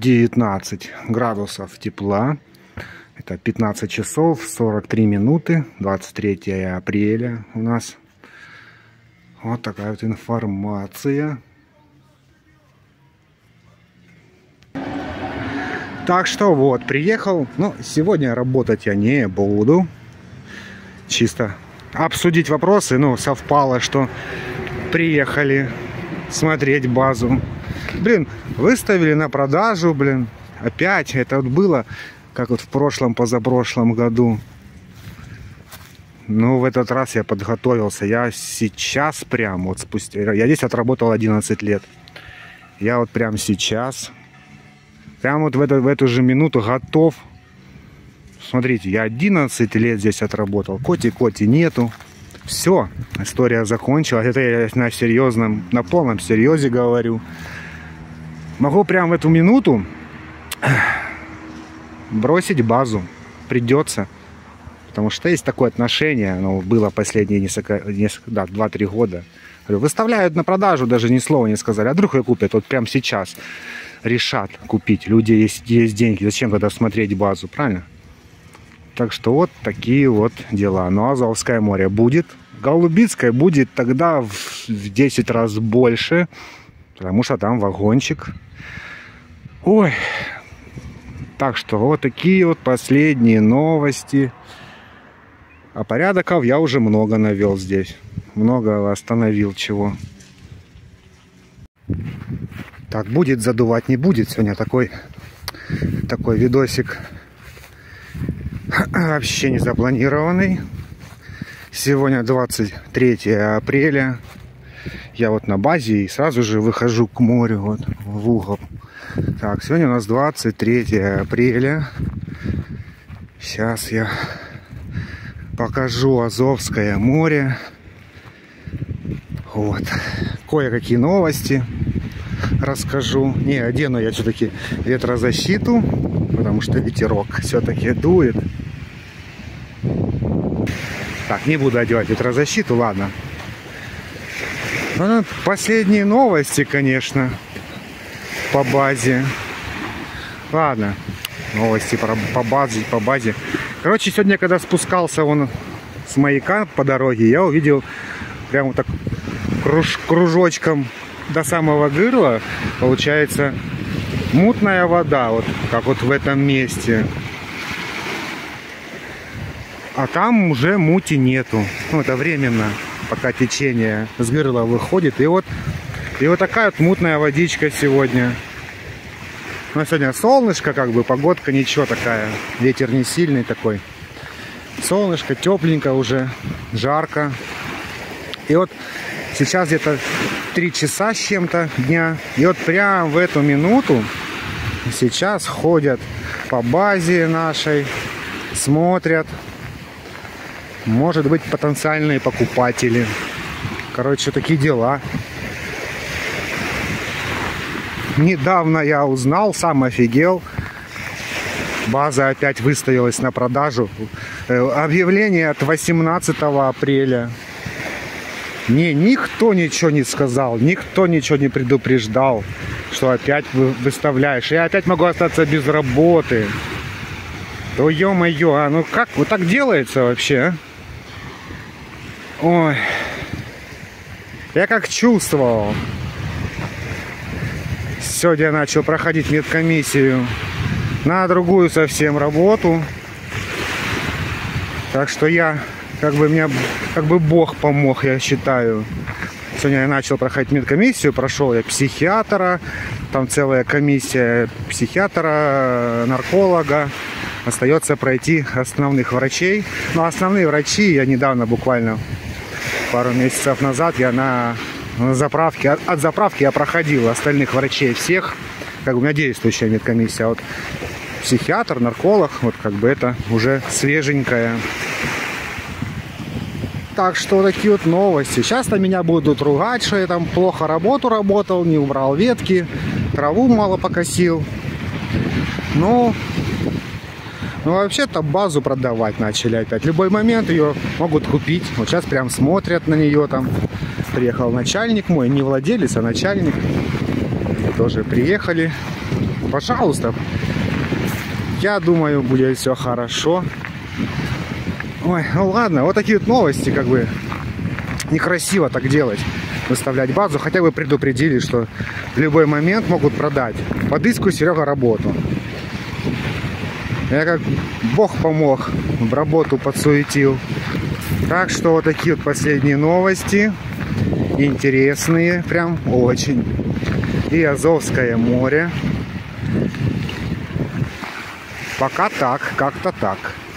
19 градусов тепла. Это 15 часов 43 минуты, 23 апреля у нас. Вот такая вот информация. Так что вот, приехал. Ну, сегодня работать я не буду. Чисто обсудить вопросы. Ну, совпало, что приехали смотреть базу. Блин, выставили на продажу, блин. Опять это вот было, как вот в прошлом, позапрошлом году. Ну, в этот раз я подготовился. Я сейчас прям вот спустя... Я здесь отработал 11 лет. Я вот прям сейчас... Прям вот в эту же минуту готов. Смотрите, я 11 лет здесь отработал. Коти нету. Все, история закончилась. Это я на серьезном, на полном серьезе говорю. Могу прям в эту минуту бросить базу. Придется. Потому что есть такое отношение. Оно было последние 2-3 года. Выставляют на продажу, даже ни слова не сказали. А вдруг ее купят вот прямо сейчас. Решат купить. Люди есть деньги. Зачем тогда смотреть базу, правильно? Так что вот такие вот дела. Но Азовское море будет. Голубицкое будет тогда в 10 раз больше. Потому что там вагончик. Ой. Так что вот такие вот последние новости. А порядков я уже много навел здесь. Много остановил чего. Так, будет задувать, не будет. Сегодня такой видосик вообще не запланированный. Сегодня 23 апреля. Я вот на базе и сразу же выхожу к морю, вот в угол. Так, сегодня у нас 23 апреля. Сейчас я покажу Азовское море. Вот. Кое-какие новости расскажу. Не, одену я все-таки ветрозащиту, потому что ветерок все-таки дует. Так, не буду одевать ветрозащиту, ладно. Ну, последние новости, конечно, по базе. Ладно, новости по базе. Короче, сегодня, когда спускался вон с маяка по дороге, я увидел прямо так кружочком до самого гырла, получается, мутная вода, вот как вот в этом месте. А там уже мути нету. Ну, это временно, пока течение с гырла выходит. И вот такая вот мутная водичка сегодня. Ну, сегодня солнышко, как бы, погодка ничего такая. Ветер не сильный такой. Солнышко, тепленько уже, жарко. И вот сейчас где-то 3 часа с чем-то дня. И вот прям в эту минуту сейчас ходят по базе нашей, смотрят. Может быть, потенциальные покупатели. Короче, такие дела. Недавно я узнал, сам офигел. База опять выставилась на продажу. Объявление от 18 апреля. Никто ничего не сказал, никто ничего не предупреждал, что опять выставляешь. Я опять могу остаться без работы. Да ё-моё, а ну как вот так делается вообще, а? Ой. Я как чувствовал. Сегодня я начал проходить медкомиссию на другую совсем работу. Так что я, мне Бог помог, я считаю. Сегодня я начал проходить медкомиссию, прошел я психиатра, там целая комиссия психиатра, нарколога. Остается пройти основных врачей. Но основные врачи я недавно, буквально пару месяцев назад, я на заправке, от заправки я проходил остальных врачей всех. Как бы у меня действующая медкомиссия. Вот психиатр, нарколог, вот как бы это уже свеженькое. Так что такие вот новости. Сейчас-то меня будут ругать, что я там плохо работал, не убрал ветки, траву мало покосил. Ну вообще-то базу продавать начали опять. В любой момент ее могут купить. Вот сейчас прям смотрят на нее там. Приехал начальник мой, не владелец, а начальник. Тоже приехали. пожалуйста. Я думаю, будет все хорошо. Ой, ну ладно, вот такие вот новости, как бы некрасиво так делать, выставлять базу. Хотя бы предупредили, что в любой момент могут продать. Подыскиваю, Серега, работу. Я как Бог помог, в работу подсуетил. Так что вот такие вот последние новости. Интересные, прям очень. И Азовское море. Пока так, как-то так.